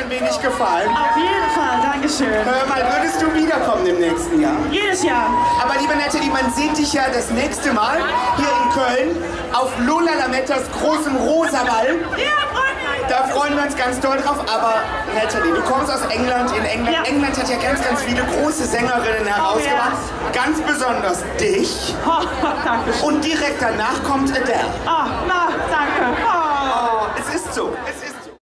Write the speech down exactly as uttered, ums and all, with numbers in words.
ein wenig gefallen? Auf jeden Fall, Dankeschön. Hör mal, würdest du wiederkommen im nächsten Jahr? Jedes Jahr. Aber liebe Natalie, man sieht dich ja das nächste Mal hier in Köln auf Lola Lamettas großem Rosa-Ball. Ja, freut mich. Da freuen wir uns ganz doll drauf. Aber Natalie, du kommst aus England. In England, Ja. England hat ja ganz, ganz viele große Sängerinnen herausgebracht. Oh, Ganz besonders dich. Oh, danke schön. Und direkt danach kommt Adele. Oh, na, danke. Oh. Oh, es ist so. Es